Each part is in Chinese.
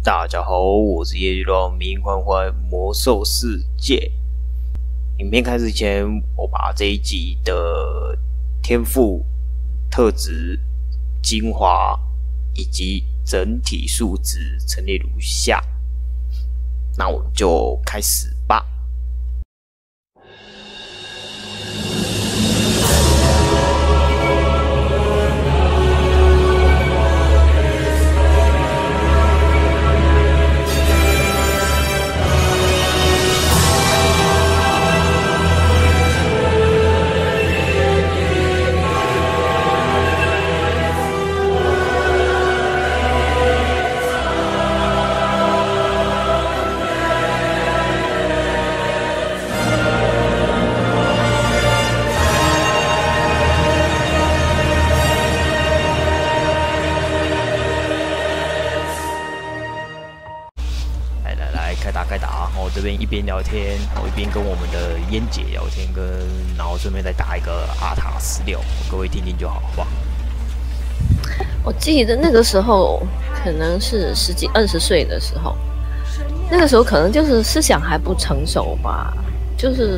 大家好，我是叶乱明欢欢魔兽世界。影片开始前，我把这一集的天赋、特质、精华以及整体数值陈列如下。那我们就开始吧。开打，我这边一边聊天，我一边跟我们的燕姐聊天，然后顺便再打一个阿塔16，各位听听就好，好不好？ 我记得那个时候可能是10几20岁的时候，那个时候可能就是思想还不成熟吧，就是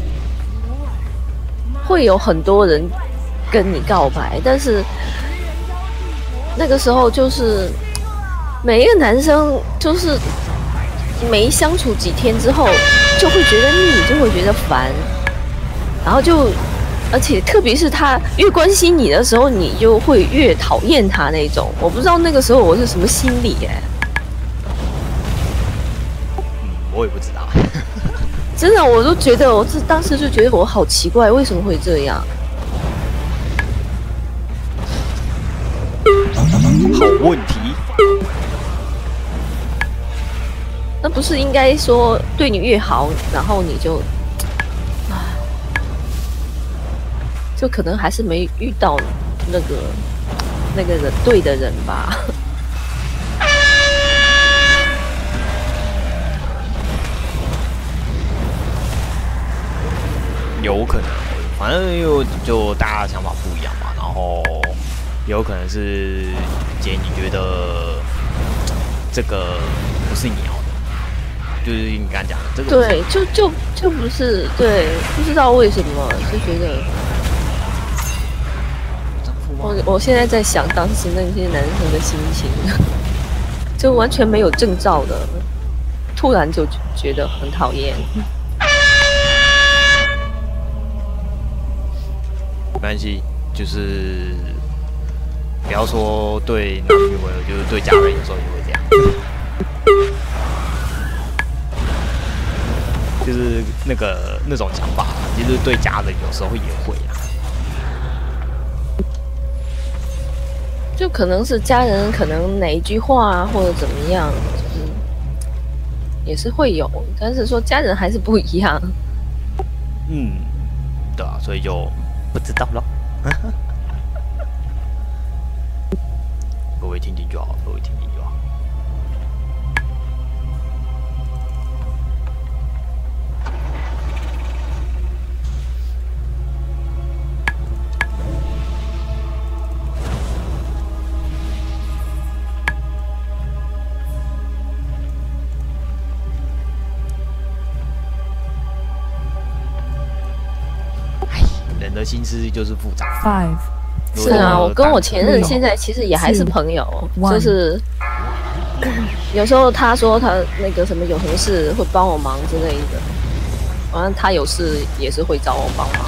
会有很多人跟你告白，但是那个时候就是每一个男生就是没相处几天之后就会觉得腻，就会觉得烦，然后而且特别是他越关心你的时候，你就会越讨厌他那种。我不知道那个时候我是什么心理我也不知道。 真的，我都觉得我当时就觉得我好奇怪，为什么会这样？ 好问题。 那不是应该说对你越好，然后你就可能还是没遇到那个人对的人吧？ 有可能，反正就大家的想法不一样嘛，然后有可能是姐你觉得这个不是你要的。就是你刚才讲的这个， 对，就不是对，不知道为什么，就觉得我现在在想当时那些男生的心情，就完全没有征兆的，突然就觉得很讨厌。 没关系，就是不要说对男女朋友，就是对家人有时候也会这样。就是那种想法，其实对家人有时候也会啊。 就可能是家人，可能哪一句话啊，或者怎么样，就是也是会有，但是说家人还是不一样。 对啊，所以就不知道了。各位听听就好，各位听听就好。人的心思就是复杂。 是啊，我跟我前任现在其实也还是朋友，就是有时候他说他那个什么有什么事会帮我忙之类的，反正他有事也是会找我帮忙。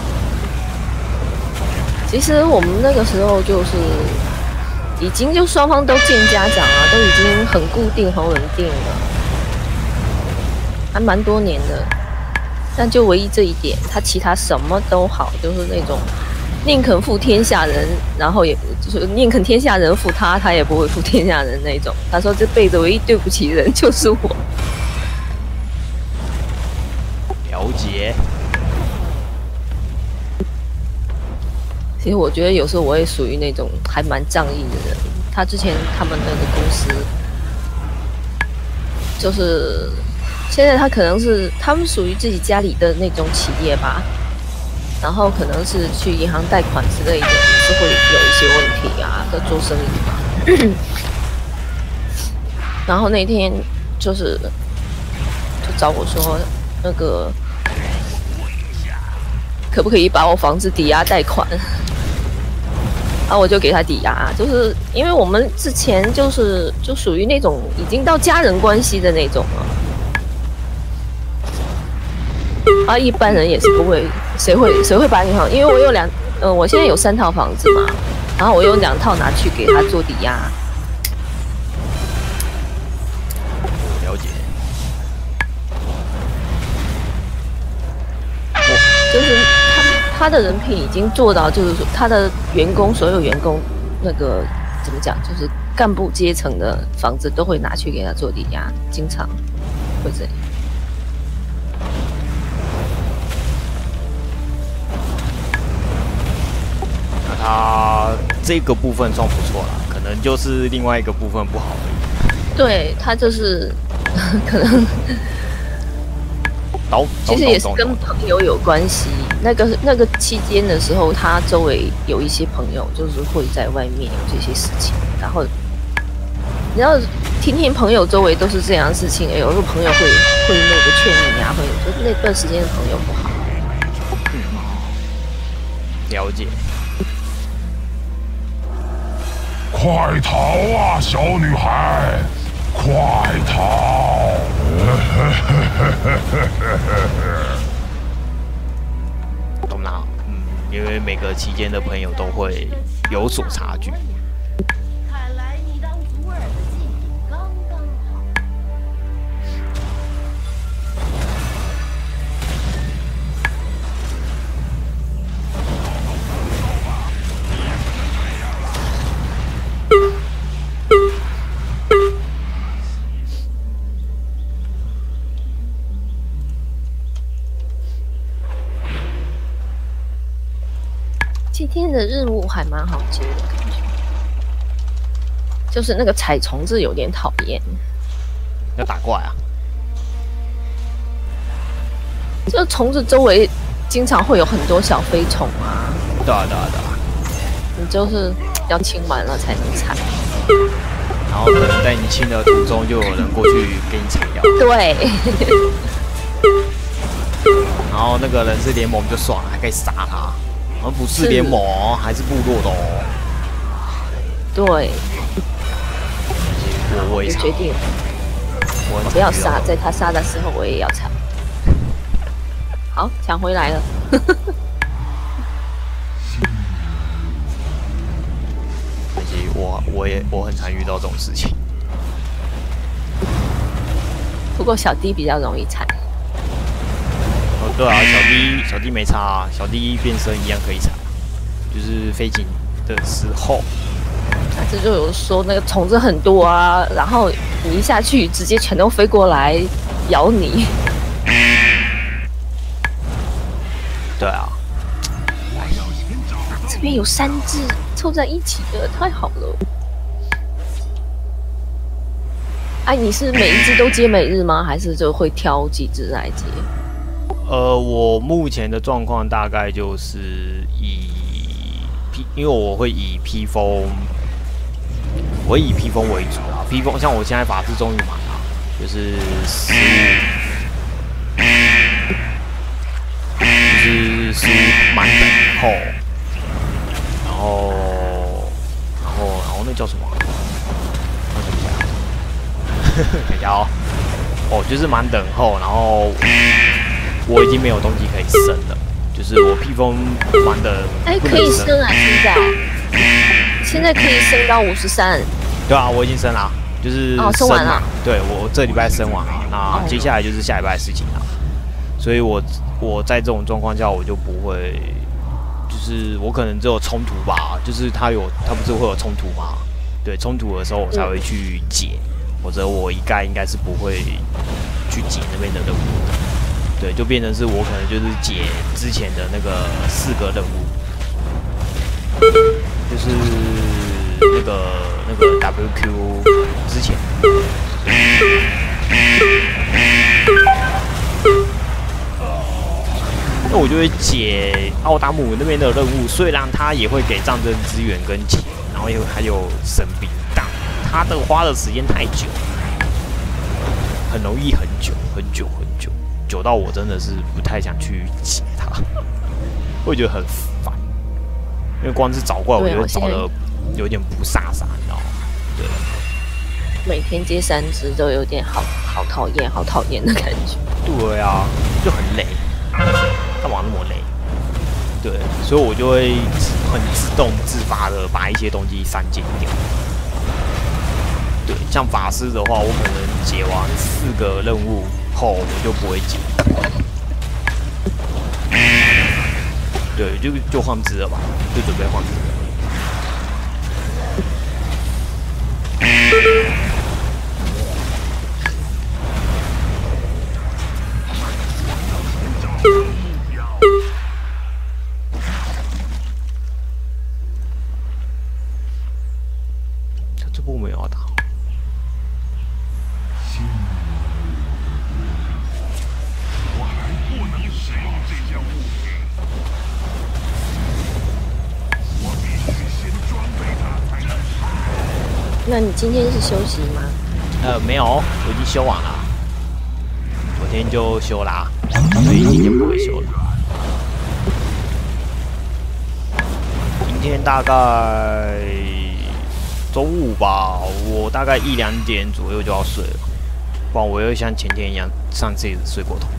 其实我们那个时候就是已经就双方都见家长啊，都已经很固定很稳定了，还蛮多年的。但就唯一这一点，他其他什么都好，就是那种宁肯负天下人，然后也就是宁肯天下人负他，他也不会负天下人那种。他说这辈子唯一对不起人就是我。 了解。 其实我觉得有时候我也属于那种还蛮仗义的人。他之前他们那个公司，就是现在他可能是他们属于自己家里的那种企业吧，然后可能是去银行贷款之类的，是会有一些问题啊，在做生意嘛。 然后那天就找我说，那个可不可以把我房子抵押贷款？然后我就给他抵押，就是因为我们之前就属于那种已经到家人关系的那种了。啊，一般人也是不会，谁会把你好？因为我有我现在有3套房子嘛，然后我有2套拿去给他做抵押。 了解。 就是他的人品已经做到，就是说他的所有员工那个怎么讲，就是干部阶层的房子都会拿去给他做抵押，经常会这样。 那他这个部分算不错啦，可能就是另外一个部分不好而已。 对他就是可能。其实也是跟朋友有关系。那个期间的时候，他周围有一些朋友，就是会在外面有这些事情。然后，你要听朋友周围都是这样的事情，有时候朋友会那个劝你啊，就那段时间的朋友不好。 了解。 快逃啊，小女孩！快逃！ 懂啦，因为每个期间的朋友都会有所差距。 看来你当祖尔的进度刚刚好。 今天的任务还蛮好接的感觉，就是那个采虫子有点讨厌。 要打怪啊？ 就虫子周围经常会有很多小飞虫啊。 对啊。 你就是要清完了才能采。 然后可能在你清的途中就有人过去给你采掉。 对。 然后那个人是联盟就算了，还可以杀他。而不是联盟，还是部落的哦。 对。 我也决定，我不要杀，在他杀的时候我也要抢。好，抢回来了。 可惜我很常遇到这种事情。 不过小弟比较容易踩。 对啊，小弟没差啊，小弟变身一样可以踩，就是飞行的时候。 这就有说那个虫子很多啊，然后你一下去直接全都飞过来咬你。 对啊。 这边有3只凑在一起的，太好了。哎，你是每一只都接每日吗？还是就会挑几只来接？ 我目前的状况大概就是因为我会以披风为主啊。披风像我现在法师终于满了，就是15满等后，然后那叫什么？等一下哦，就是满等后，然后我已经没有东西可以升了，就是我披风满的。 哎，可以升啊！现在可以升到53。 对啊，我已经升了，就是升完了。 对，我这礼拜升完了，那接下来就是下礼拜的事情了。所以我在这种状况下，我就不会，就是我可能只有冲突吧，就是他不是会有冲突吗？对，冲突的时候我才会去解，否则我应该是不会去解那边的任务的。对，就变成是我可能就是解之前的那个4个任务，就是那个 WQ 之前。那我就会解奥达姆那边的任务，虽然他也会给战争资源跟钱，然后还有神兵，但他的花的时间太久， 容易很久很久很久，久到我真的是不太想去解它，会觉得很烦。因为光是找怪，我觉得找的有点不飒飒，你知道吗？对。 每天接3只都有点好讨厌，好讨厌的感觉。 对啊，就很累，干嘛那么累？对，所以我就会很自动自发的把一些东西删减掉。对，像法师的话，我可能解完4个任务后，我就不会解。对，就换只了吧，就准备换只了。这波没有要打。 我还不能使用这件物品，我必须先装备它才能使用。 那你今天是休息吗？ 没有，我已经修完了，昨天就修啦，所以今天不会修了。今天大概中午吧，我大概1、2点左右就要睡了，不然我又像前天一样，上次也是睡过头。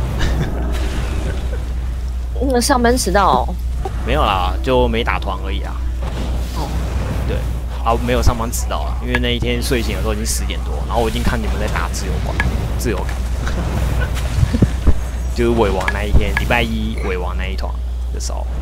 那上班迟到哦？ 没有啦，就没打团而已啊。 哦， 对。啊，没有上班迟到了，因为那一天睡醒的时候已经10点多，然后我已经看你们在打自由感，就是尾王那一天，礼拜1尾王那一团的时候。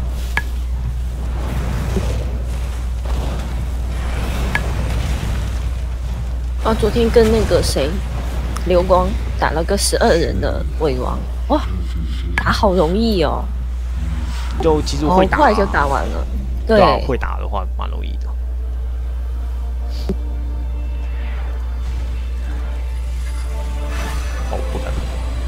啊，昨天跟那个谁，流光打了个12人的尾王，哇，打好容易哦。 就其实会打， 快就打完了。对啊，会打的话蛮容易的。哦，不敢。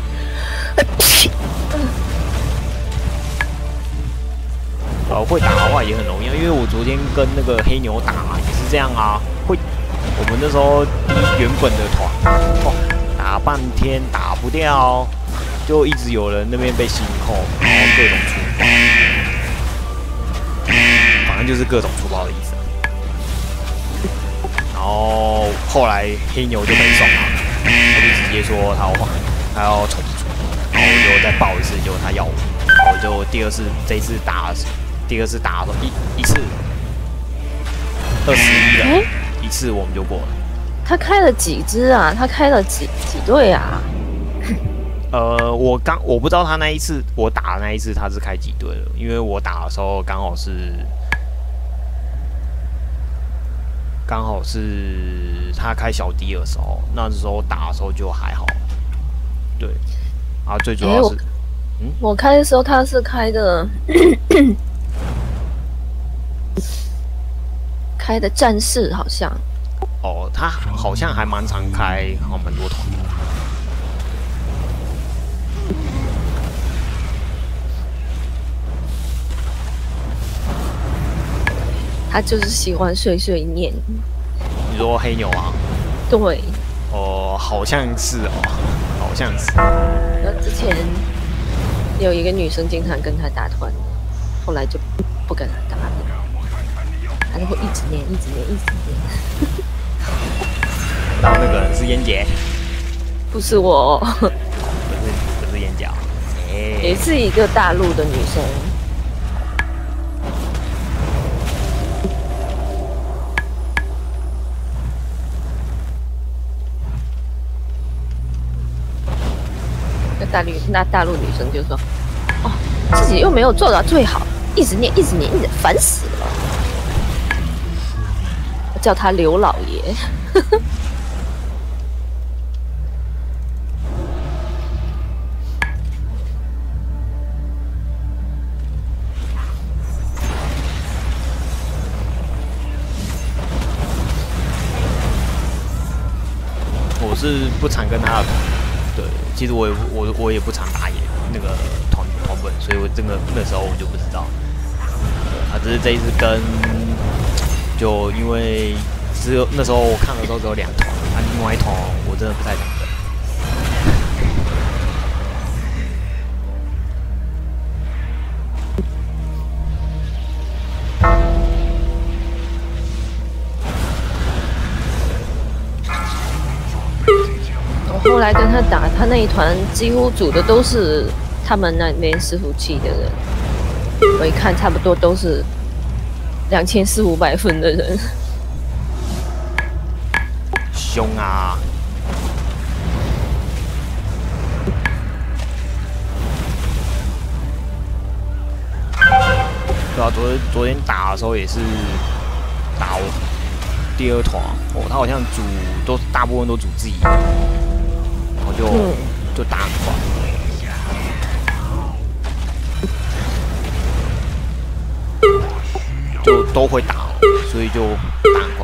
会打的话也很容易，因为我昨天跟那个黑牛打也是这样啊。我们那时候原本的团，打半天打不掉，就一直有人那边被新扣，然后各种出包，反正就是各种出包的意思。然后后来黑牛就没送了，他就直接说他要重组，然后我就再报一次，结果他要我，然后我就第二次的时候一次21人，一次我们就过了。 他开了几支啊？他开了几队啊？ 我不知道他那一次我打的那一次他是开几队了，因为我打的时候刚好是他开小弟的时候，那时候打的时候就还好。对，啊，最主要是， 我开的时候他是开的开的战士好像。 哦，他好像还蛮常开，好蛮多团的。 他就是喜欢碎碎念。 你说黑牛啊？ 对。 哦，好像是哦，好像是。 那之前有一个女生经常跟他打团，后来就不跟他打了。他就会一直念。 然后那个人是燕姐， 不是我， 不是燕姐， 也是一个大陆的女生。那大陆女生就说：“哦，自己又没有做到最好，一直念，烦死了。”我叫他刘老爷。 我是不常跟他的团，对，其实我也不常打那个团本，所以我那时候我就不知道。啊，只是这一次就因为那时候我看的时候只有2团，啊，另外一团我真的不太想跟， 后来跟他打，他那一团几乎组的都是他们那边伺服器的人，我一看差不多都是2400-500分的人。 凶啊！对啊，昨天打的时候也是打我第2团哦，他好像大部分都组自己，然后就打很快。就都会打，所以就打很快。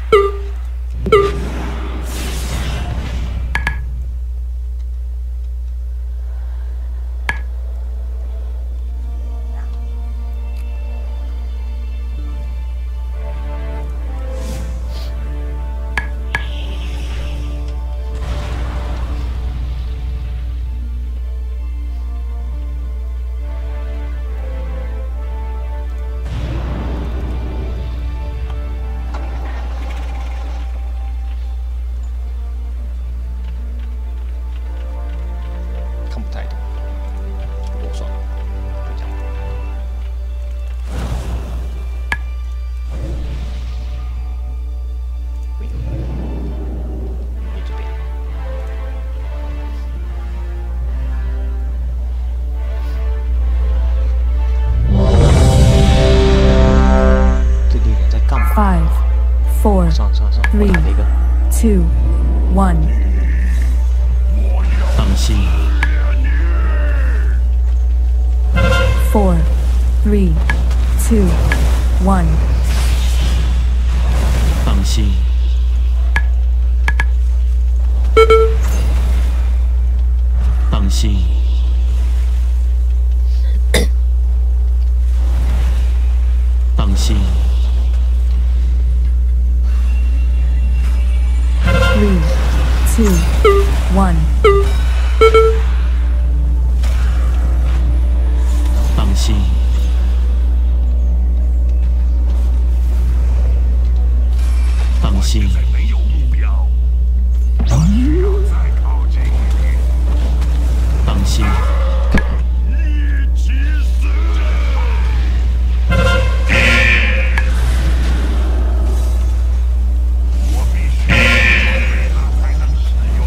看不太懂，不过算了，就这样。你这边。这个人在干嘛？ 5, 4, 上，我打了一个。 2, 1. 放心， 4, 3, 2, 1. 放心，放心，放心， 3, 2, 1. 放心，放心， 没有目标，不要再靠近一点， 放心， 一起死！我必须装备它才能使用。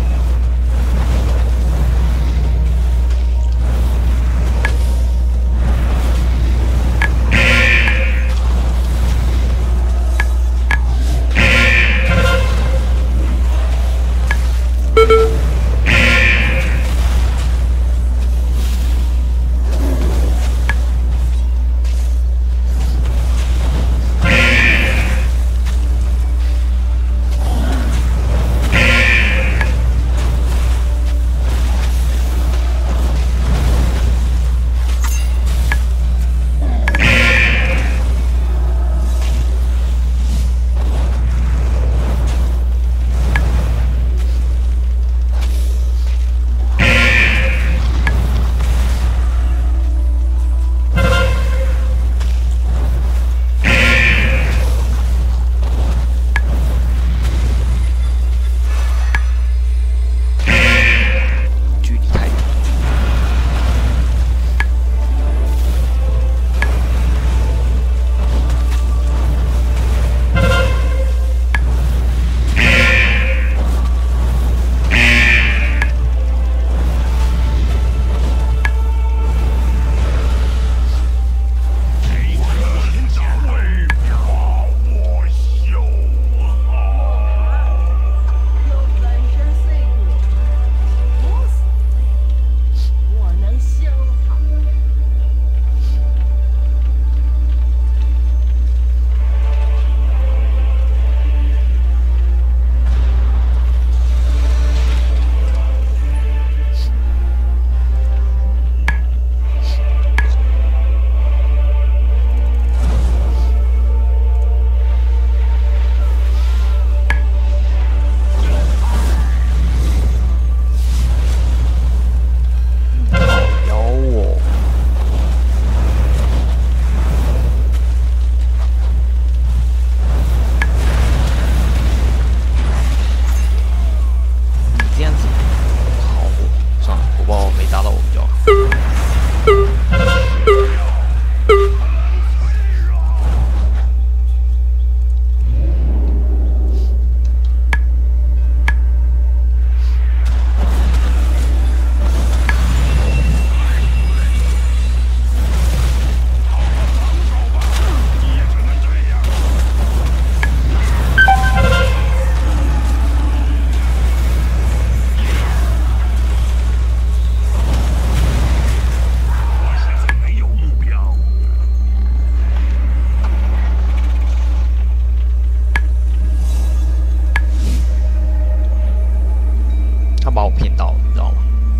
把我骗到，你知道吗？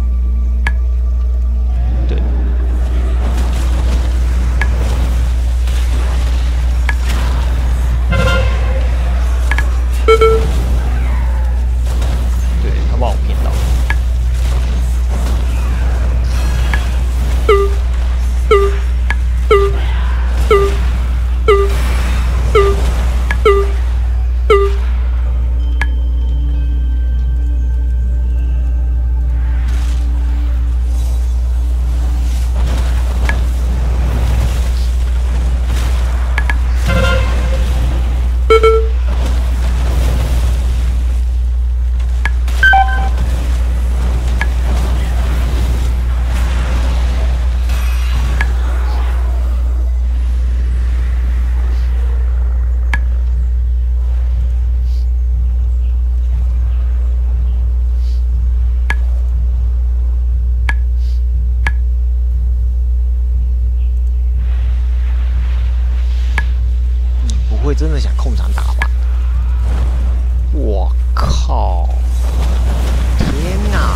对。对他把我骗到。会真的想控场打吧？我靠！天哪！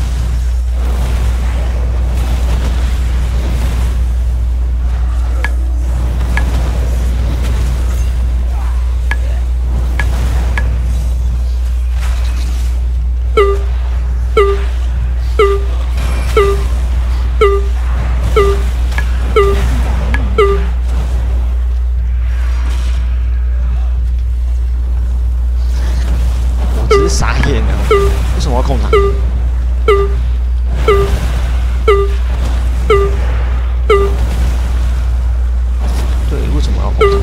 傻眼了，为什么要控场？对，为什么要控场？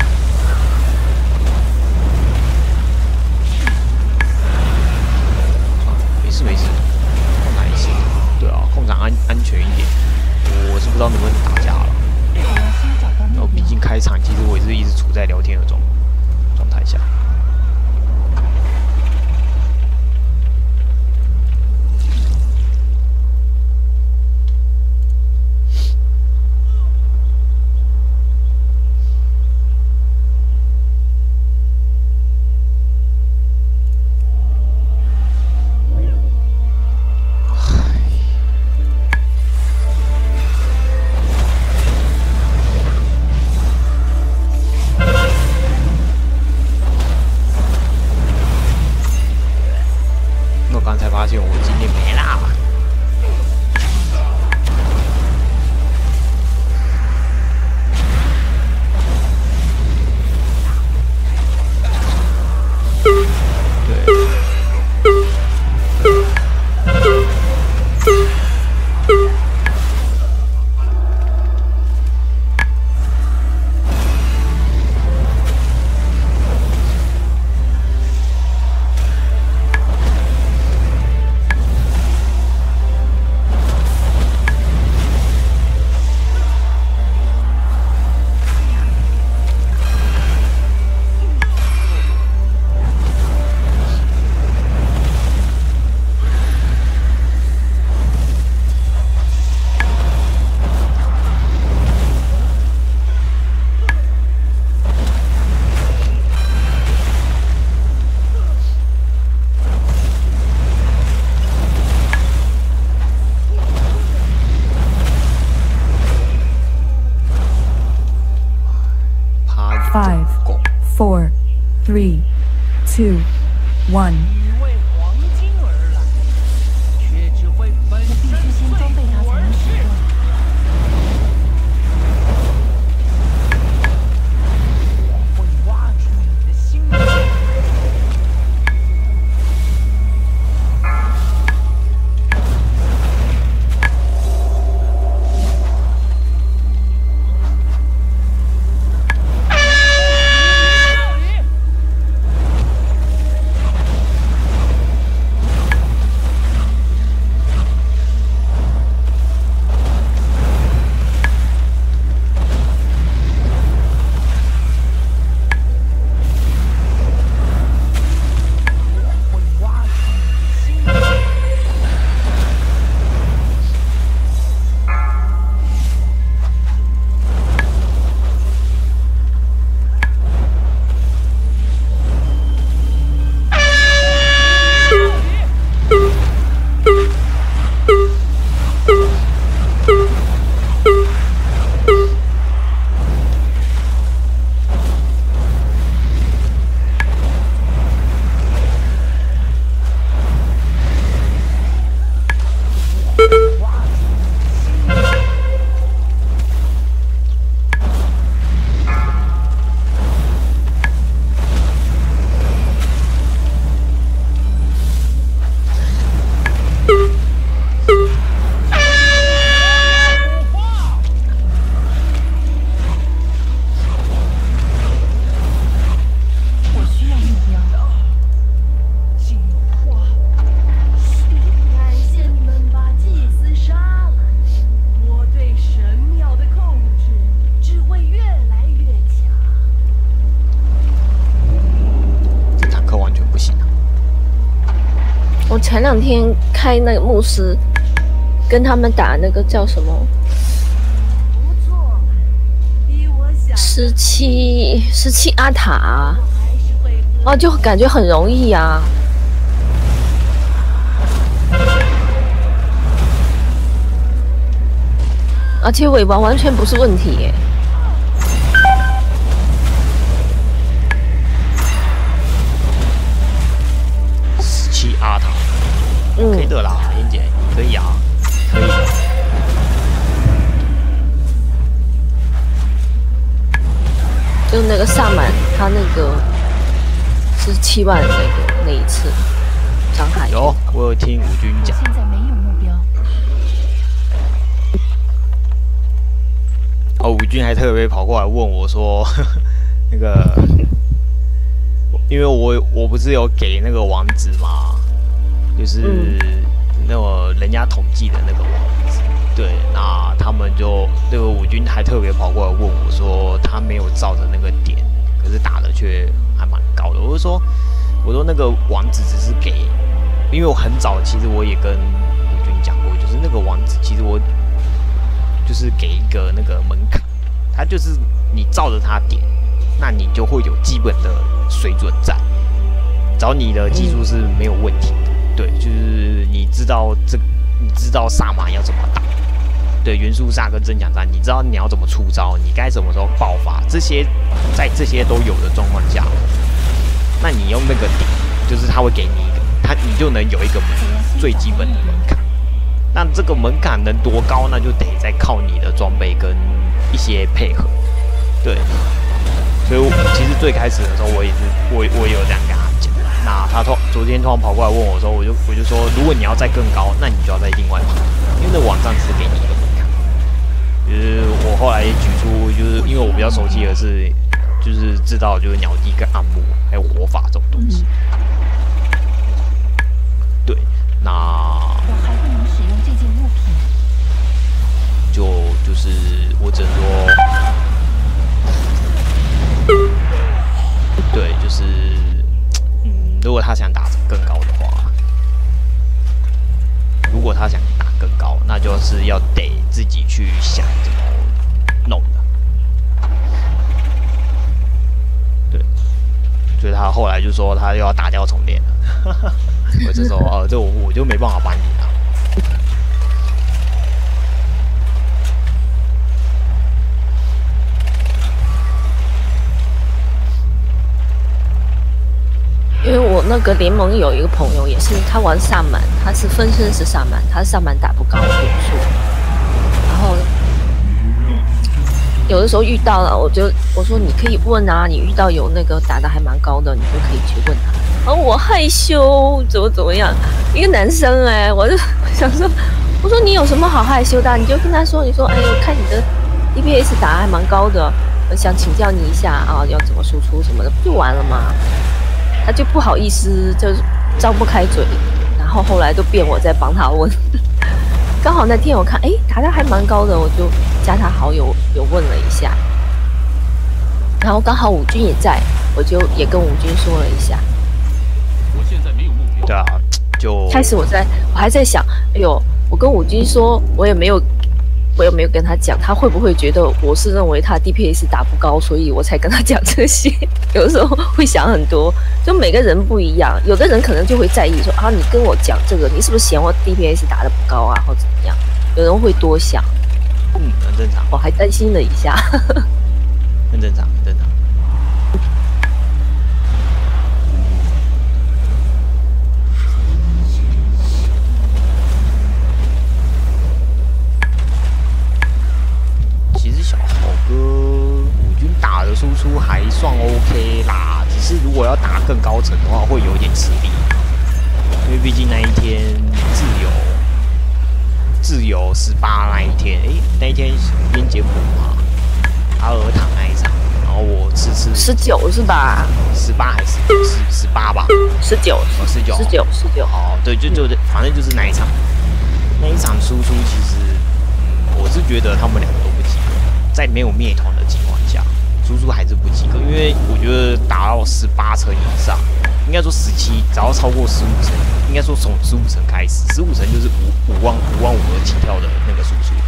啊，没事没事，控场也是。对啊，控场安全一点。我是不知道能不能打架了。然后毕竟开场，其实我也是一直处在聊天的状态下。刚才发现我今天没啦。 5, 4, 3, 2, 1. 你为黄金而来，却只会粉身碎骨而逝。我会挖出你的心血。 前2天开那个牧师，跟他们打那个叫什么17阿塔啊，就感觉很容易啊。而且尾巴完全不是问题耶。 17阿塔，可以的啦，燕姐，可以啊，可以的。 就那个萨满，他那个17万那一次伤害。 有，我有听吴军讲。 现在没有目标。 吴军还特别跑过来问我说，那个，因为我不是有给那个网址嘛，就是那个人家统计的那个网址，对，那他们就那个吴军还特别跑过来问我说，他没有照着那个点，可是打的却还蛮高的。我说那个网址只是给，因为我很早其实我也跟吴军讲过，就是那个网址其实我就是给一个那个门槛，它就是你照着它点，那你就会有基本的水准在，只要你的技术是没有问题的，对，就是你知道萨满要怎么打，对，元素煞跟真强战，你知道你要怎么出招，你该什么时候爆发，这些在这些都有的状况下，那你用那个点，就是他会给你一个，你就能有一个最基本的门槛。那这个门槛能多高，那就得再靠你的装备跟一些配合，对。所以其实最开始的时候，我也有这样跟他讲。那他昨天突然跑过来问我说，我就说，如果你要再更高，那你就要再另外跑，因为那网站只是给你一个门槛。就是我后来也举出，就是因为我比较熟悉的是，就是知道就是鸟地跟暗木还有火法这种东西。对，那我还不能使用这件物品。 就是我只能说，对，就是如果他想打更高的话，如果他想打更高，那就是要得自己去想怎么弄的。对，所以他后来就说他又要打掉重练了。我就说这我就没办法帮你了。 因为我那个联盟有一个朋友也是，他玩萨满，他是分身是萨满，他萨满打不高点数，然后有的时候遇到了，我说你可以问啊，你遇到有那个打的还蛮高的，你就可以去问他。我害羞，怎么样？一个男生我就想说，我说你有什么好害羞的？你就跟他说，你说我看你的 DPS 打还蛮高的，我想请教你一下啊，要怎么输出什么的，不就完了吗？他就不好意思，就张不开嘴，然后后来都变我在帮他问。刚好那天我看，打的还蛮高的，我就加他好友，有问了一下。然后刚好武军也在，我就也跟武军说了一下。 我现在没有目标。 对啊，就开始我还在想，我跟武军说，我也没有跟他讲，他会不会觉得我是认为他 DPS 打不高，所以我才跟他讲这些。有的时候会想很多，就每个人不一样，有的人可能就会在意说你跟我讲这个，你是不是嫌我 DPS 打得不高啊，或怎么样？有人会多想， 很正常。 我还担心了一下， 很正常，很正常。其实小豪哥武军打的输出还算 OK 啦，只是如果要打更高层的话，会有点吃力，因为毕竟那一天自由18那一天，那一天边结谱嘛，阿尔塔那一场，然后我 19是吧 ？18还是18吧 ？19，19。 哦，对，就反正就是那一场输出，其实我是觉得他们两个都不及格，在没有灭团的情况下，输出还是不及格，因为我觉得打到18成以上，应该说17，只要超过15成， 应该说从15层开始，15层就是5万5起跳的那个输出。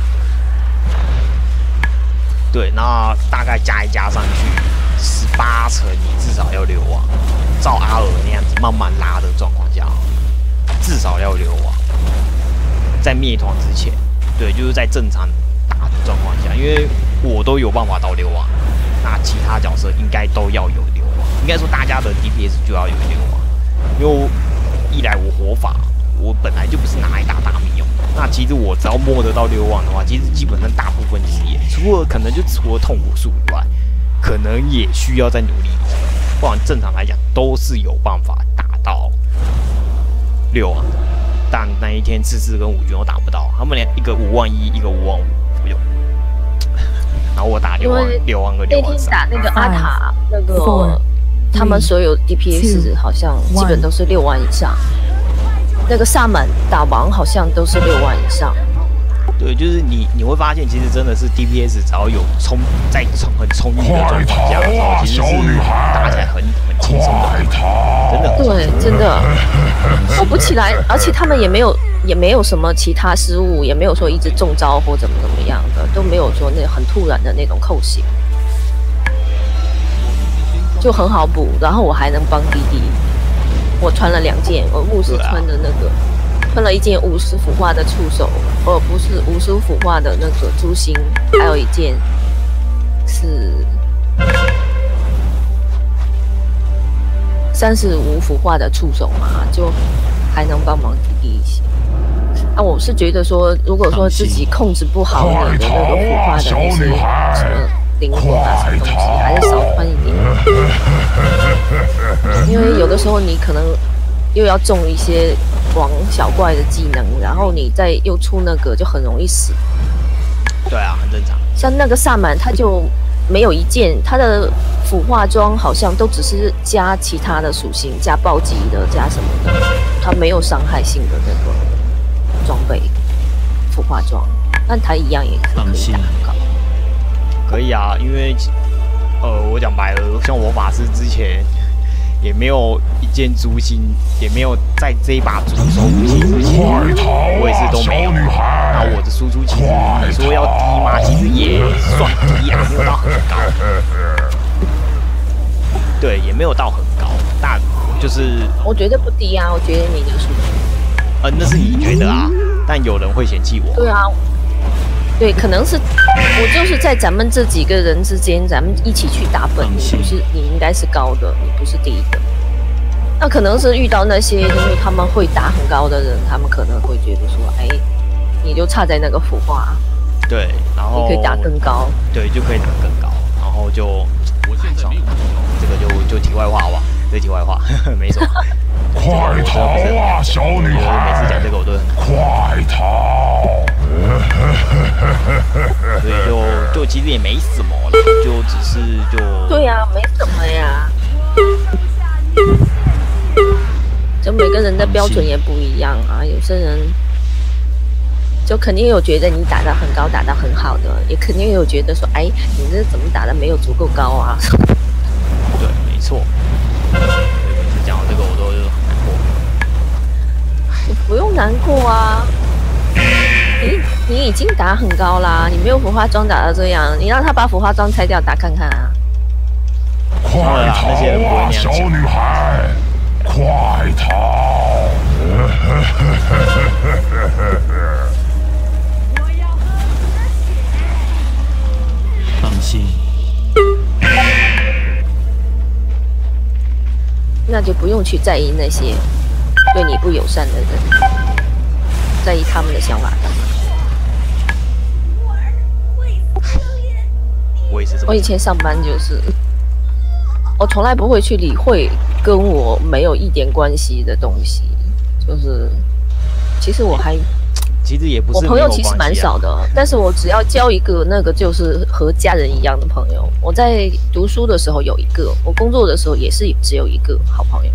对，那大概加一加上去，18层你至少要6瓦，照阿尔那样子慢慢拉的状况下，至少要6瓦。在灭团之前，对，就是在正常打的状况下，因为我都有办法到6瓦，那其他角色应该都要有6瓦，应该说大家的 DPS 就要有6瓦，因为一来我活法，我本来就不是拿来打大名用的，那其实我只要摸得到6瓦的话，其实基本上大部分其实也除了痛苦数以外，可能也需要再努力一下，不然正常来讲都是有办法打到6瓦的。但那一天次跟5军都打不到，他们俩一个5万1，一个5万5，不用。然后我打6万2、6万3。 那天打那个阿塔那个，他们所有 DPS 好像基本都是6万以上。那个萨满打王好像都是6万以上。 对，就是你会发现，其实真的是 DPS 只要有很充裕的状况下的时候，其实是打起来很轻松的，真的。 对，真的扣不起来，而且他们也没有什么其他失误，也没有说一直中招或怎么样的，都没有说那很突然的那种扣血，就很好补。然后我还能帮弟弟，我穿了2件，我牧师穿的那个。穿了一件50腐化的触手，不是50腐化的那个诛心，还有一件是35腐化的触手嘛，就还能帮忙抵一些。啊，我是觉得说，如果说自己控制不好你的那个腐化的那些什么灵魂啊什么东西，还是少穿一点，因为有的时候你可能又要中一些王小怪的技能，然后你再又出那个，就很容易死。 对啊，很正常。 像那个萨满，他就没有一件，他的腐化装好像都只是加其他的属性，加暴击的，加什么的，他没有伤害性的那个装备腐化装，但他一样也可以打很高。 可以啊，因为我讲白了，像我法师之前。也没有一件诛心，也没有在这一把主手武器之前，我也是都没有。那我的输出其实你说要低嘛，其实也算低啊，没有到很高。对，也没有到很高，但就是我觉得不低啊，我觉得你的输出， 那是你觉得啊，但有人会嫌弃我。 对啊。对，可能是我就是在咱们这几个人之间，咱们一起去打本，你应该是高的，你不是第一个。那可能是遇到那些就是他们会打很高的人，他们可能会觉得说，哎，你就差在那个腐化。 对，然后你可以打更高。 对，就可以打更高，然后就我现在这个就题外话好吧，这题外话没什么。 快逃啊，小女孩！ 每次讲这个我都很快逃！ 所以就其实也没什么了，就只是就对呀，没什么呀。就每个人的标准也不一样啊，有些人就肯定有觉得你打得很高，打得很好的，也肯定有觉得说，哎，你这怎么打得没有足够高啊？ 对，没错。每次讲到这个我都很难过。 你不用难过啊。你已经打很高啦，你没有腐化装打到这样，你让他把腐化装拆掉打看看啊！ 快逃啊，小女孩！快逃！ 放心， 那就不用去在意那些对你不友善的人，在意他们的想法干嘛？ 我也是这么。 我以前上班就是，我从来不会去理会跟我没有一点关系的东西，就是其实我还。 其实也不是我朋友其实蛮少的，但是我只要交一个，那个就是和家人一样的朋友。我在读书的时候有一个，我工作的时候也是只有一个好朋友，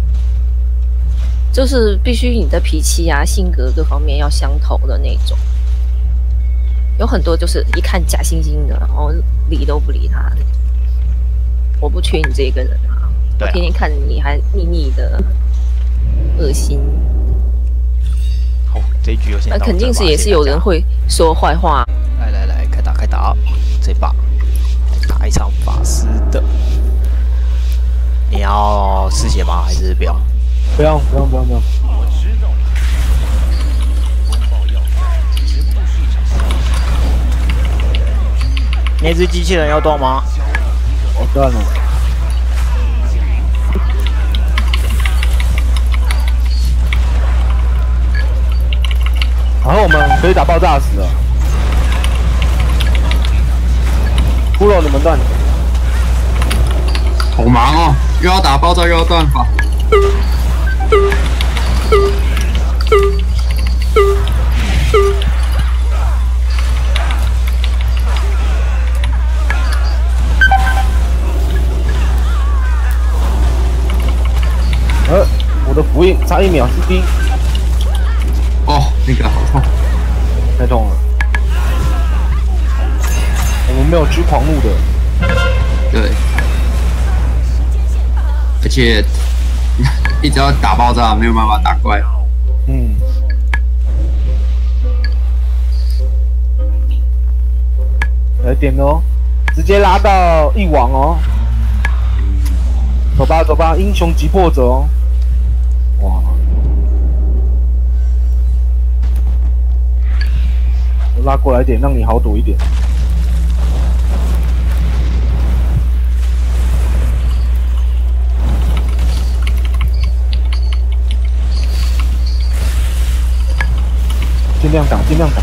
就是必须你的脾气啊、性格各方面要相投的那种。有很多就是一看假惺惺的，然后理都不理他。我不缺你这个人啊，我天天看你还腻腻的，恶心。 这一局有先那到这吧， 肯定是也是有人会说坏话。 来，开打，这把打一场法师的。你要嗜血吗？还是不要？ 不用。 我知道了。风暴要塞全部是一场笑话。 那只机器人要动吗？ 我断了。然后我们可以打爆炸死了。骷髅你们断。 好忙哦，又要打爆炸又要断法。 我的符印差1秒CD。 哦，那个好痛， 太痛了。我们没有驱狂怒的。 对，而且一直要打爆炸，没有办法打怪。 嗯。来点哦，直接拉到1王哦。走吧，英雄急迫者哦。哇！我拉过来点，让你好躲一点。尽量打。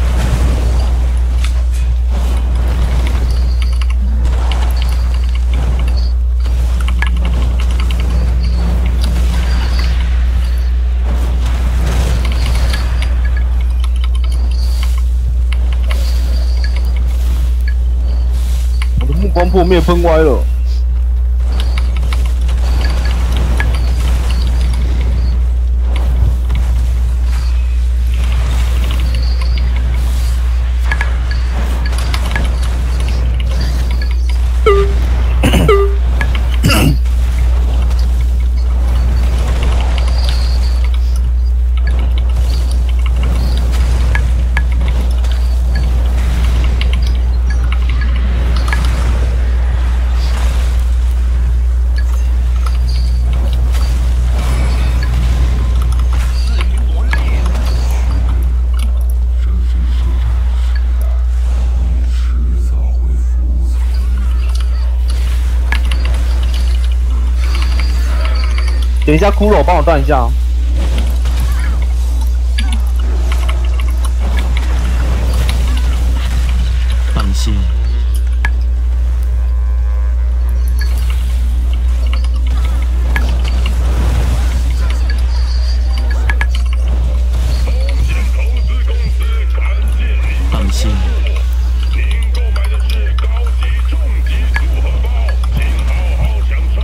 我的目光破灭喷歪了。等一下，骷髅帮我断一下哦。 当心，当心， 您购买的是高级重疾组合包，请好好享受。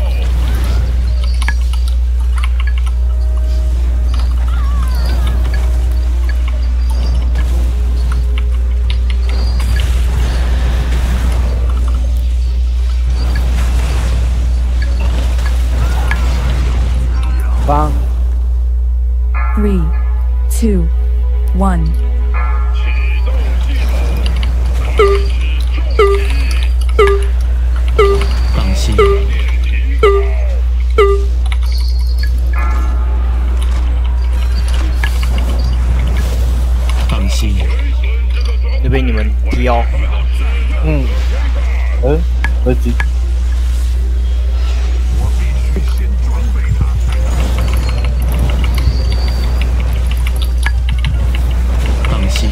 帮。 3, 2, 1. 启动系统，开始重击。 当心，当心， 这边你们挑。 耳机。 当心，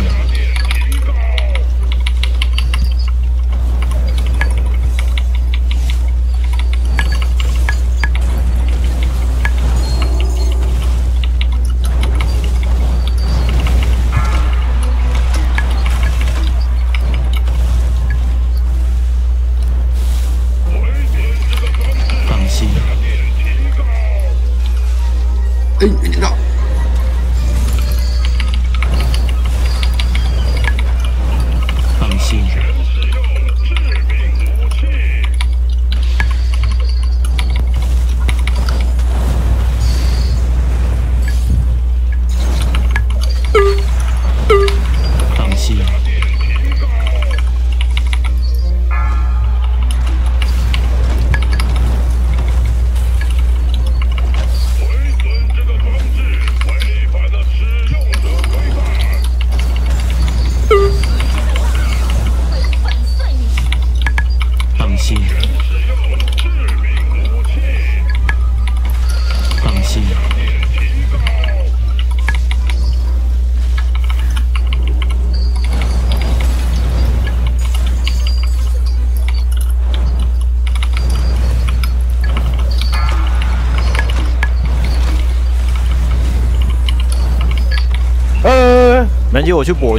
没关系，我去补。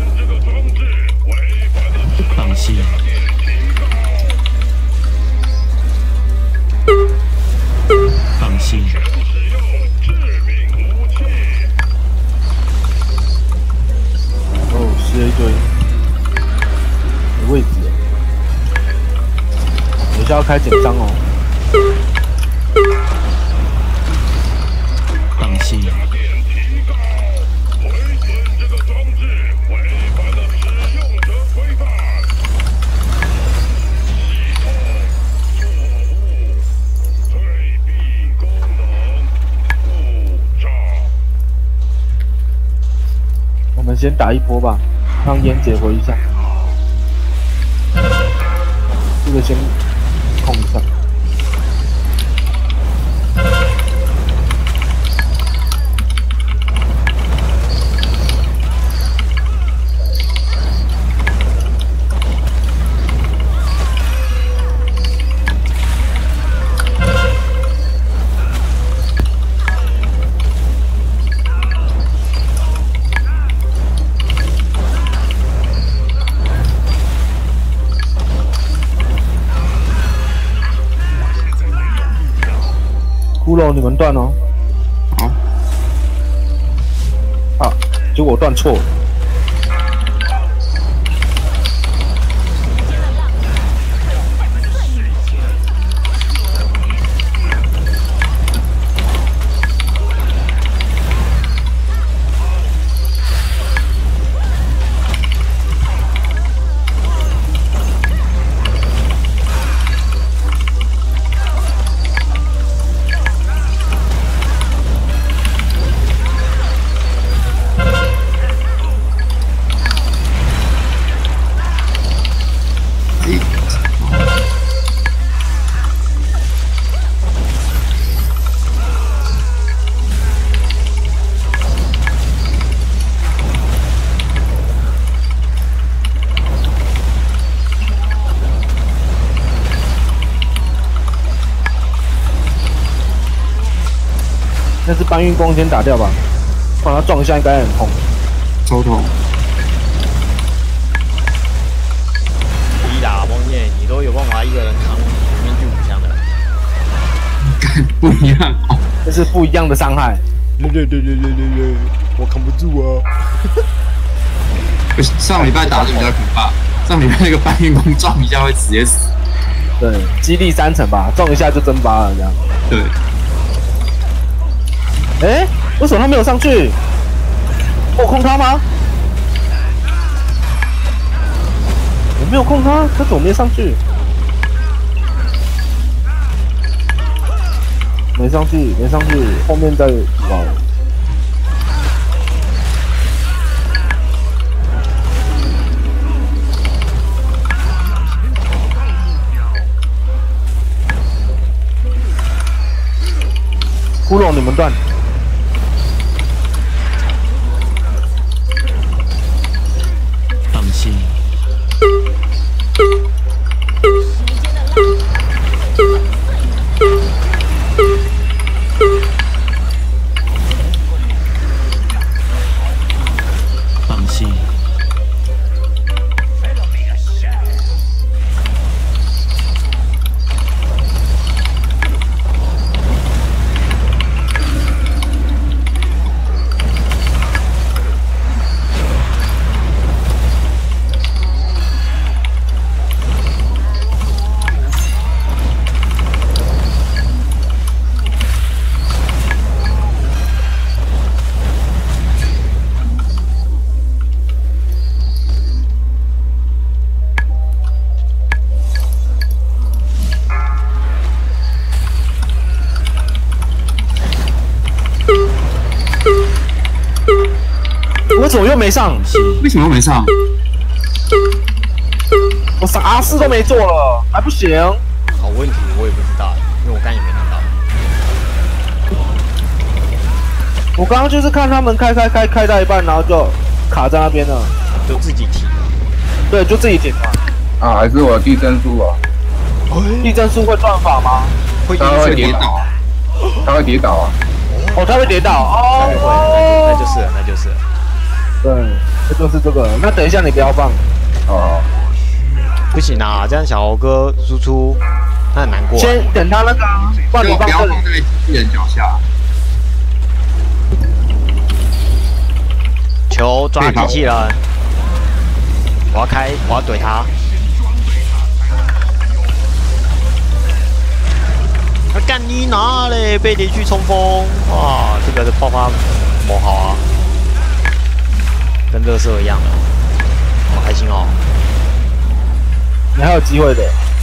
放心，放心。 哦，是一堆没位置，等一下要开紧张哦。 放心。 我们先打一波吧，让烟解回一下。这个先控一下。骷髅，你们断哦。 好。 啊，结果我断错了。那是搬运工先打掉吧，帮他撞一下应该很痛。 抽头。 一啦，王爷，你都有办法一个人扛前面去5枪的。 不一样哦。 这是不一样的伤害。 对，我扛不住啊。 上礼拜打的比较可怕，上礼拜那个搬运工撞一下会直接死。 对，激励3成吧，撞一下就蒸发了这样。 对。 哎，为什么他没有上去？我控他吗？我没有控他，他怎么没上去？没上去，后面再搞。骷髅，你们断。 放心。放心。 我怎么又没上？ 为什么又没上？ 我啥事都没做了，还不行？ 好问题，我也不知道，因为我刚也没拿到。 我刚刚就是看他们开到一半，然后就卡在那边了， 就自己提。 对，就自己停了。 啊，还是我地震数啊？ 地震数会断法吗？ 它会跌倒，它会跌倒啊！ 哦，它会跌倒哦， 那就是了。 对，这就是这个。那等一下你不要放哦， 不行啊，这样小猴哥输出他很难过。 先等他那个，不然你放这里。 不要放在机器人脚下。 球抓机器人，我要怼他。干你哪嘞？被连续冲锋，哇，这个的爆发模好啊，跟热射一样的，好开心哦！ 你还有机会的。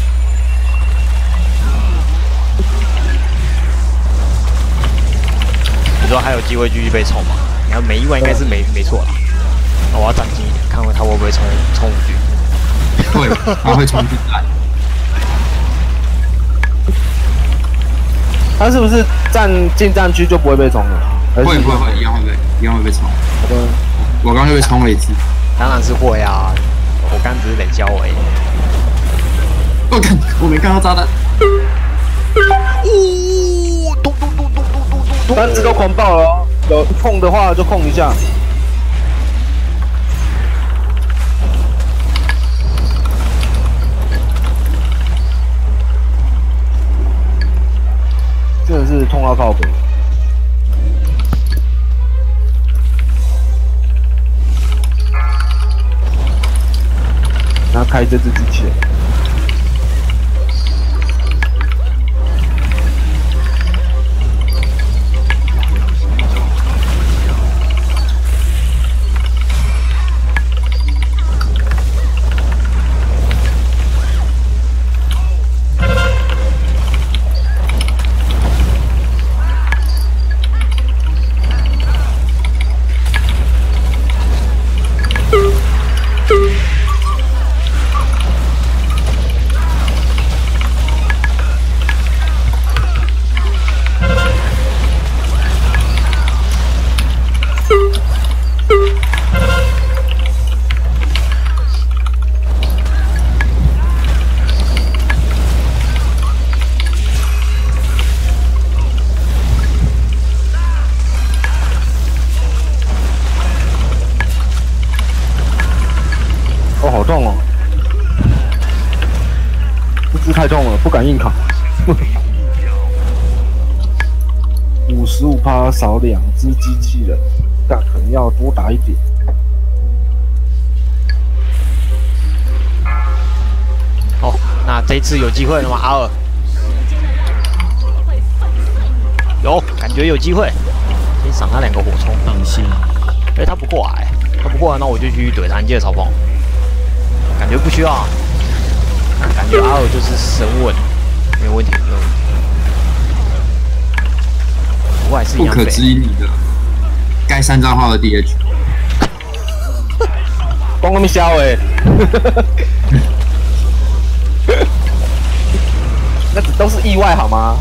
你说还有机会继续被冲吗？你看没意外应该是没错啦。那我要站近一点，看看他会不会冲5局。 会，他会冲进来。 他是不是进战区就不会被冲了？ 会，一样会被冲。我刚就被冲了一次。 当然是会啊，我刚只是冷笑而已。 我没看到炸弹。 咚！ 单子都狂爆了哦，有控的话就控一下。真的是痛到靠北。然后开这只机器人。哦，好痛哦！这只太痛了，不敢硬扛。55%少2只机器人，但可能要多打一点。 好，那这一次有机会了吗？阿尔，有感觉有机会，先赏他2个火冲。 放心。 他不过来，那我就去怼他，你接着嘲讽。感觉不需要，感觉阿尔就是神稳，没有问题。不过还是一样不可置疑你的，该3账号的 DH。 光那么消哎，那都是意外好吗？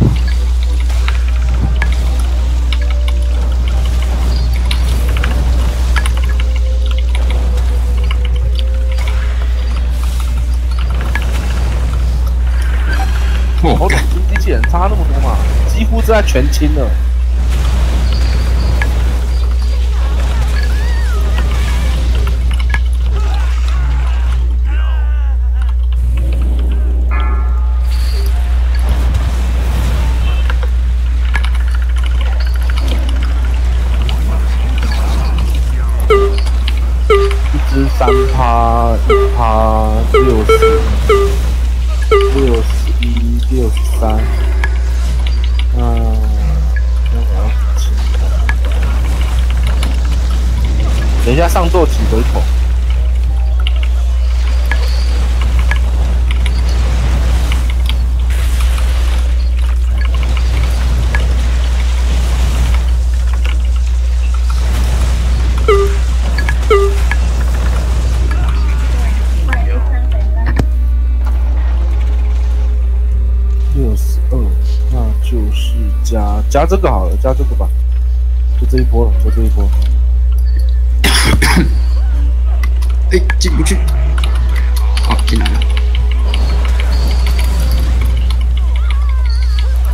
我感觉机器人差那么多嘛，几乎是在全清了。一只3%、1%、60、61、63，那我要清它。等一下上座起回头。62，那就是加这个好了，加这个吧，就这一波了，就这一波。 哎，进不去。好，进来了。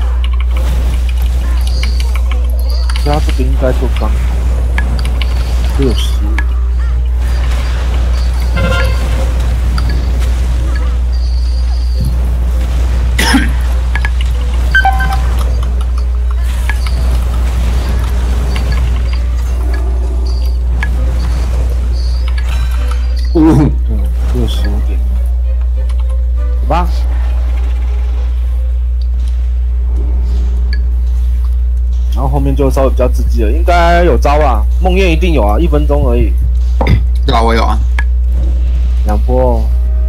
加这个应该就刚好。 60。65点，好吧。然后后面就稍微比较刺激了，应该有招啊，梦魇一定有啊，1分钟而已。 对啊，我有啊 ，2波哦。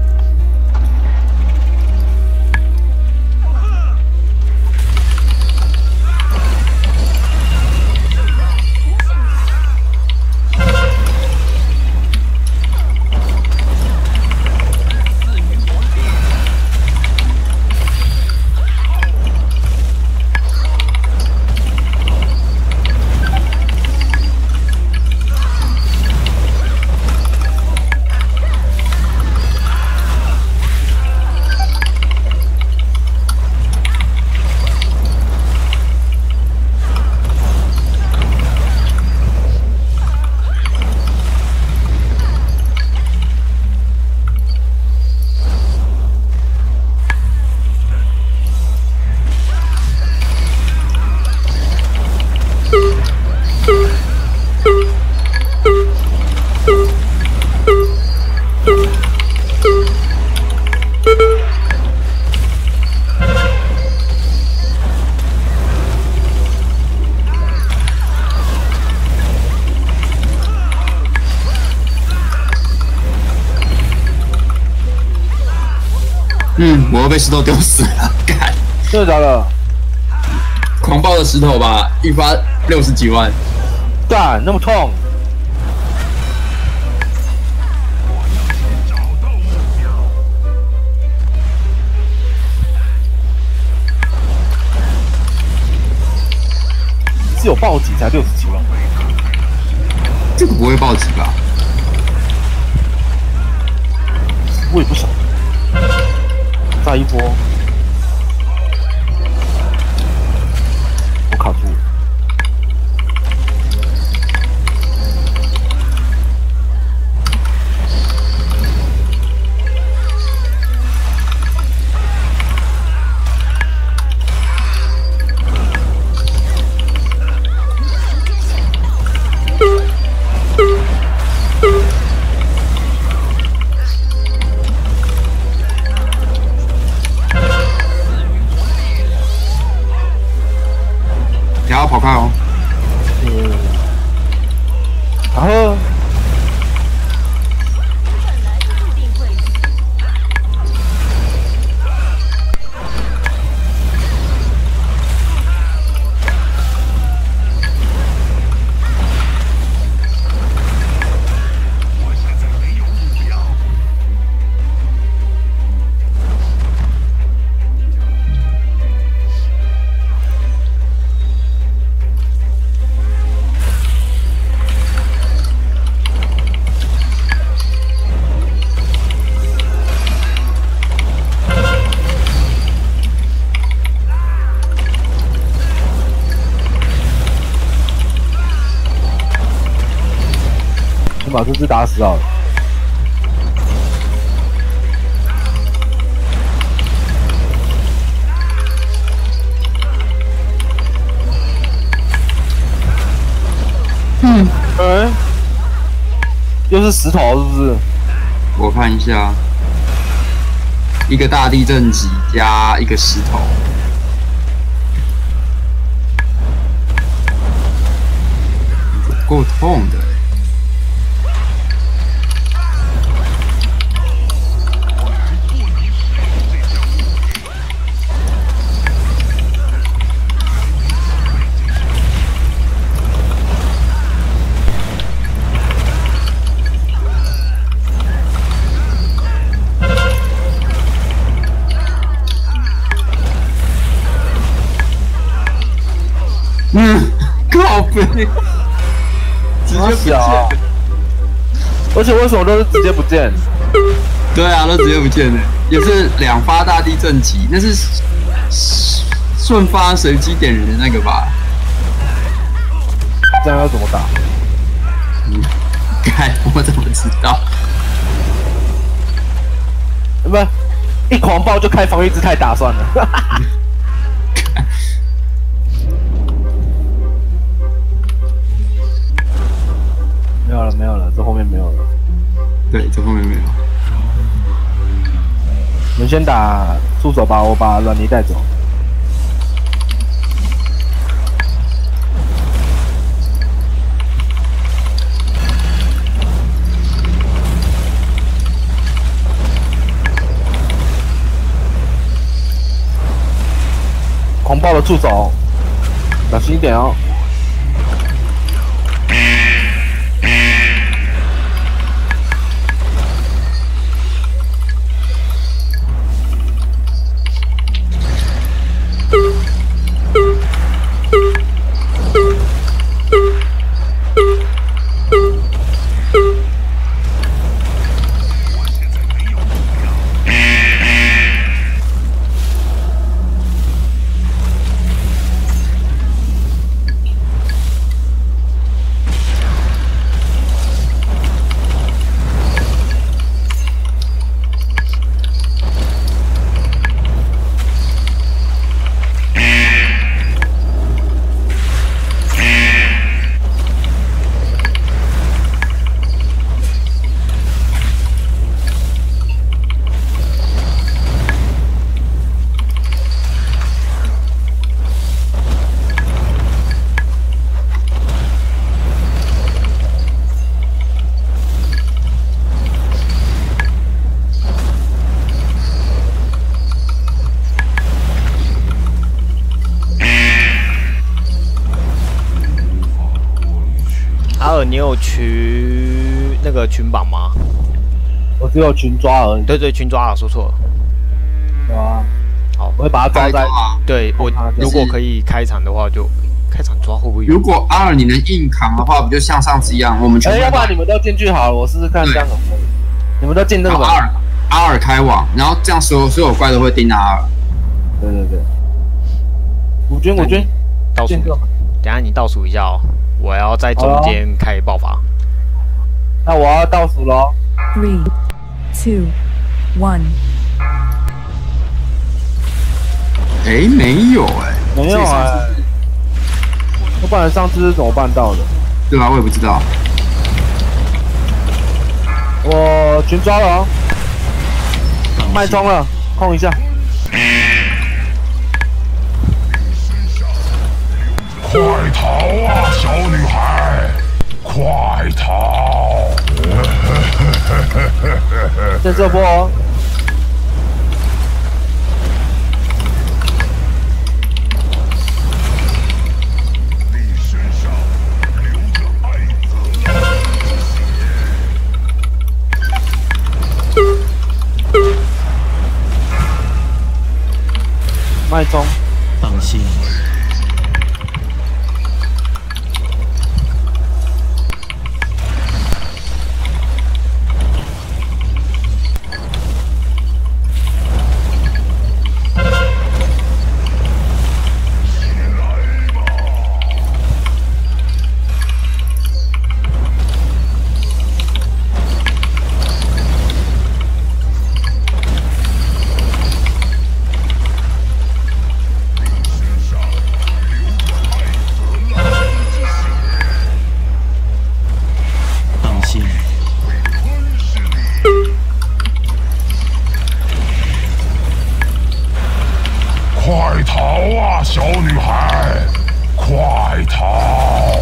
我又被石头丢死了，干！ 真的假的？ 狂暴的石头吧，一发60几万， 干那么痛！是有暴击才60几万， 这个不会暴击吧？ 我也不晓得。再一波，我卡住了。 跑开哦！ 然后先把这只打死好了。又是石头是不是？ 我看一下，一个大地震级加一个石头。够痛的。靠背，直接不见。 而且为什么都是直接不见？ 对啊，都直接不见了，也是2发大地震级，那是瞬发随机点人的那个吧？ 这样要怎么打？ 开，我怎么知道？ 不，一狂暴就开防御姿态打算了。没有了，没有了，这后面没有了。 对，这后面没有。 你们先打出手吧，我把软泥带走。狂暴的助手，小心一点哦。 你有那个群绑吗？ 我只有群抓而已。 对对，群抓了，说错了。 对啊， 好， 我会把它抓在。 对我如果可以开场的话，就开场抓会不会有？ 如果阿尔你能硬扛的话，不就像上次一样？我们要不然你们都进去好了，我试试看这样可不可以？你们都进这个吧。 阿尔开网，然后这样所有怪都会盯阿尔。 对对对。五军， 倒数，等下你倒数一下哦。我要在中间开爆发。 那我要倒数喽。 3, 2, 1。 没有没有要不然上次是怎么办到的？ 对啊，我也不知道。 我群抓了哦，脉冲了，控一下。 快逃啊，小女孩！快逃！ 先这波哦。 你身上流着爱子脉冲， 放心。 快逃啊，小女孩！快逃！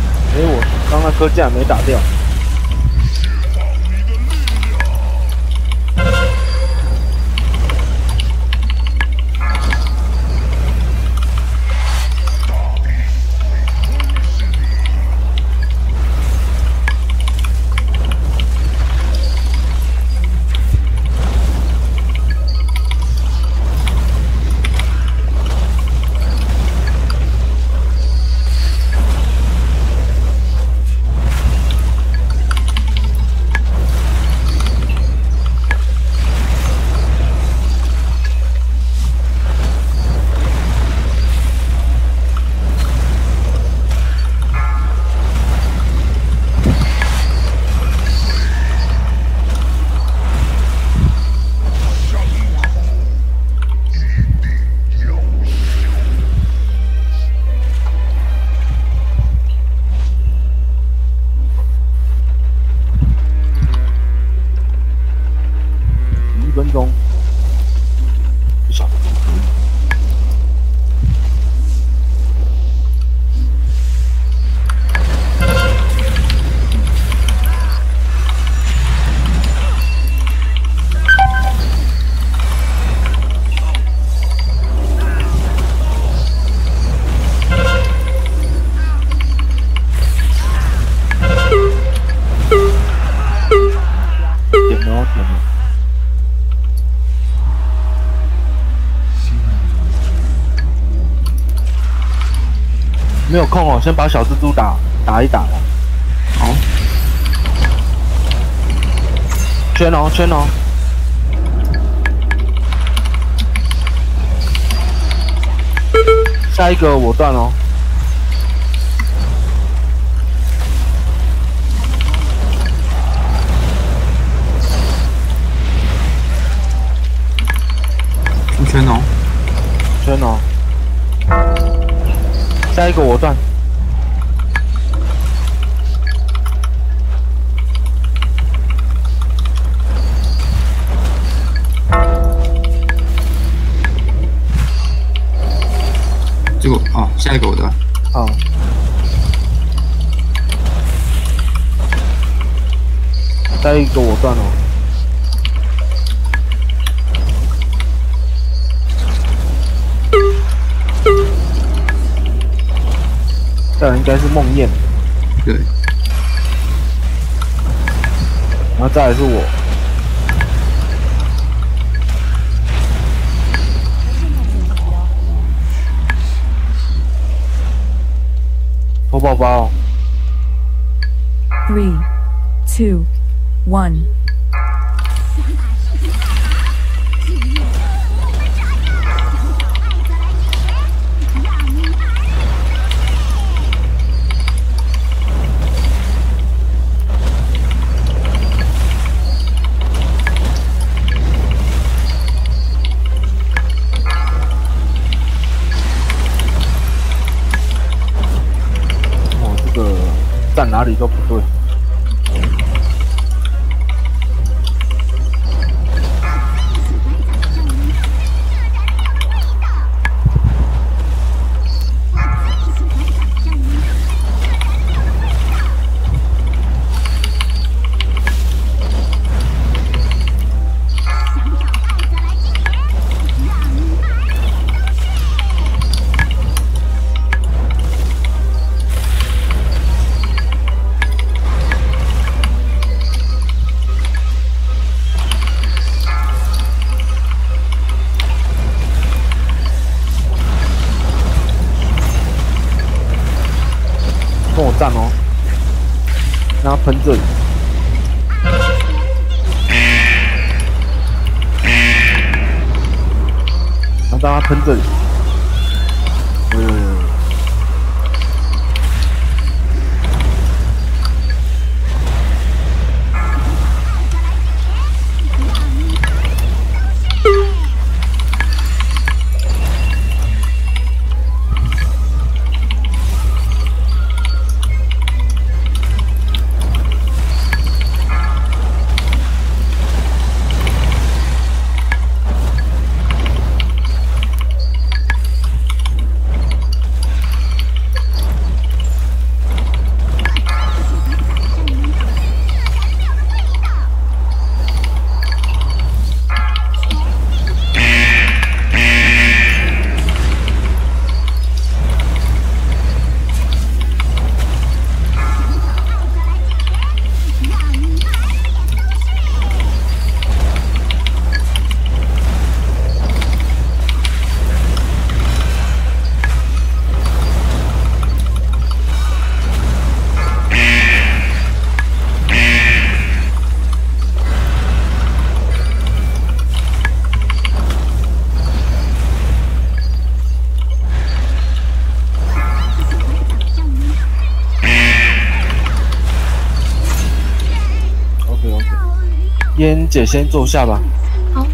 刚刚柯竟然没打掉。 1分钟，不晓得可不可以。没有空哦，先把小蜘蛛打一打了。好，圈哦圈哦。下一个我断哦。 圈哦， 圈哦。下一个我断。 这个哦，下一个我断。 好。下一个我断哦。这应该是梦魇。 对。 然后再来是我。偷包包。 3, 2, 1. 站哪里都不对。跟我站哦，让他喷这里，然后让他喷这里，烟姐先坐下吧。 好。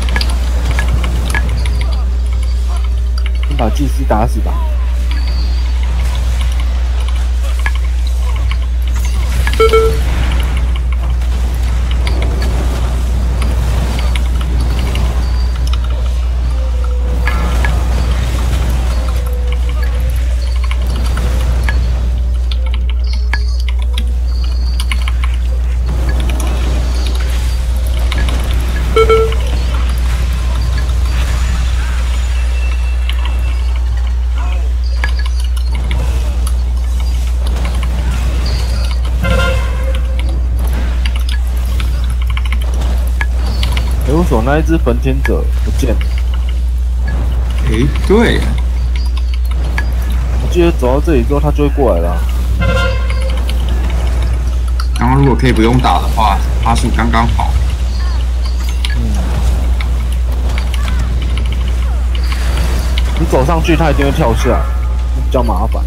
先把祭司打死吧。 为什么那一只焚天者不见了？ 对， 我记得走到这里之后，他就会过来了。 然后如果可以不用打的话，趴数刚刚好。 你走上去，他一定会跳下，比较麻烦。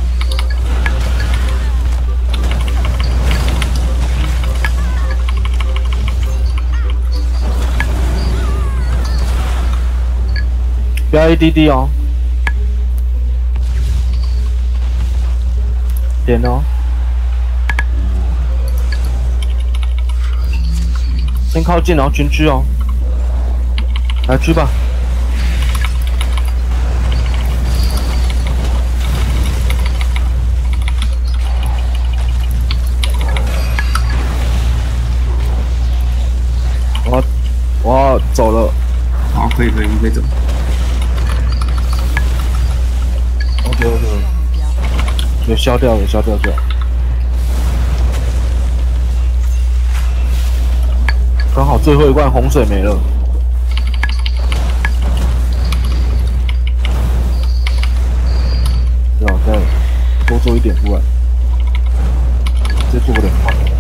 不要 ADD 哦，点哦，先靠近，然后群区哦，来去吧。我要走了。 好，可以，你可以走。 OK， 有消掉，刚好最后一罐洪水没了。对啊，再多做一点出来，这做不了。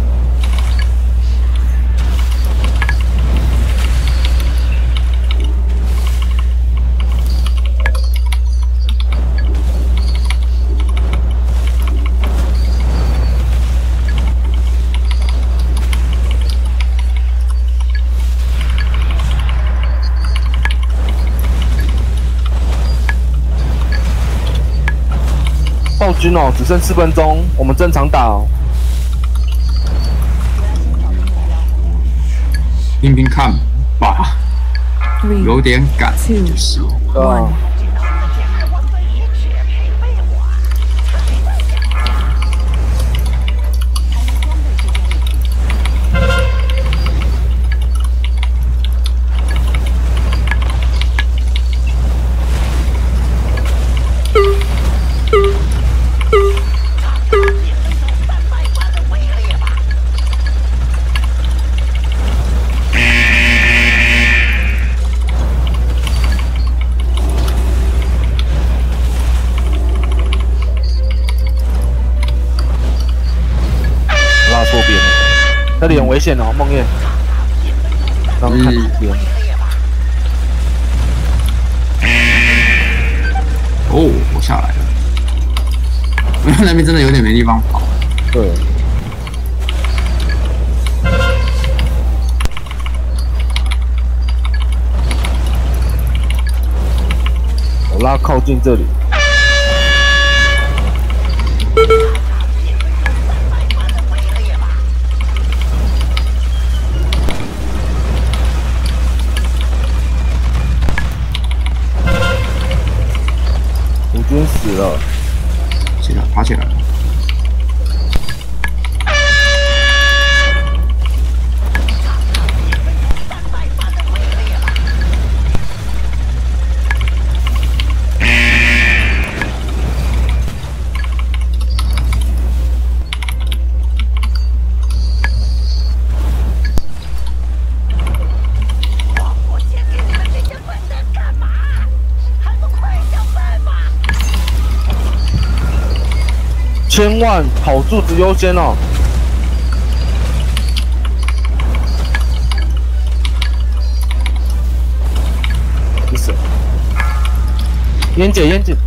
暴君哦，只剩4分钟，我们正常打哦。 拼拼看吧，有点赶，就是 1。这里很危险哦，梦魇。刚看边。 哦，我下来了。那边真的有点没地方跑。 对。我拉靠近这里。军死了， 起来，爬起来了。 千万跑柱子优先哦！是谁？烟姐，烟姐。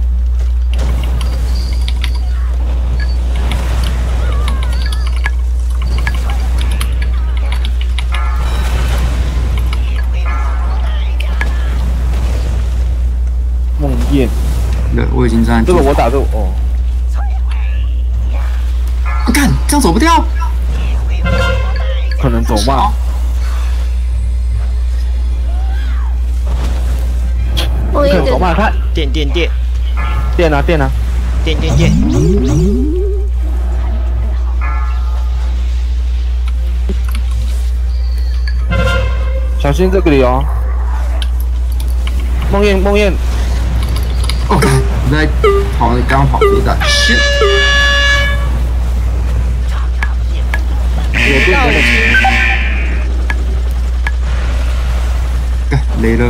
梦魇。 对，我已经在。 这个我打这个哦。 干，这样走不掉。 可能走慢。 梦魇走慢，他电电电电啊电啊， 电电电， 小心这个里哦。梦魇梦魇， 我靠，你在跑，你刚跑飞弹 ，shit！ 有电的。 干雷了。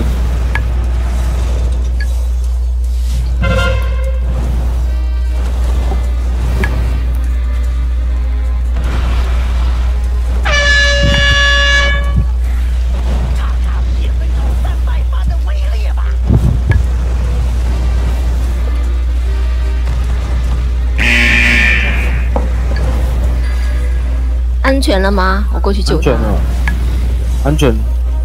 安全了吗？我过去救他。 安全了，安全。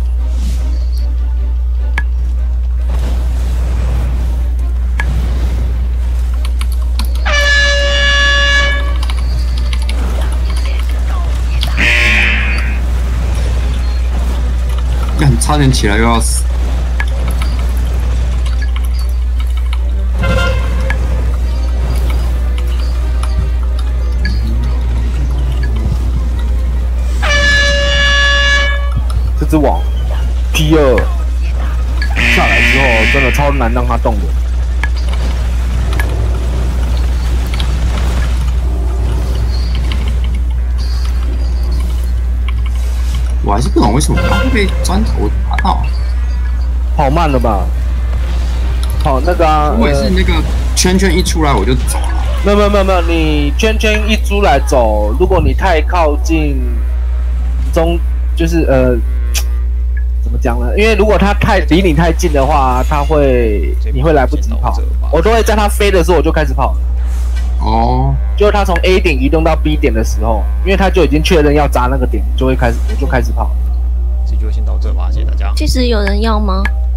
干，差点起来又要死。 这只网 P2下来之后，真的超难让它动的。 我还是不懂为什么它会被砖头打到。 跑慢了吧？跑那个啊， 我也是那个圈圈一出来我就走了。 没有，你圈圈一出来走，如果你太靠近就是怎么讲呢？因为如果它离你太近的话，你会来不及跑。我都会在它飞的时候我就开始跑了。 哦， 就是它从 A 点移动到 B 点的时候，因为它就已经确认要砸那个点，我就开始跑。 这就先到这吧，谢谢大家。 其实有人要吗？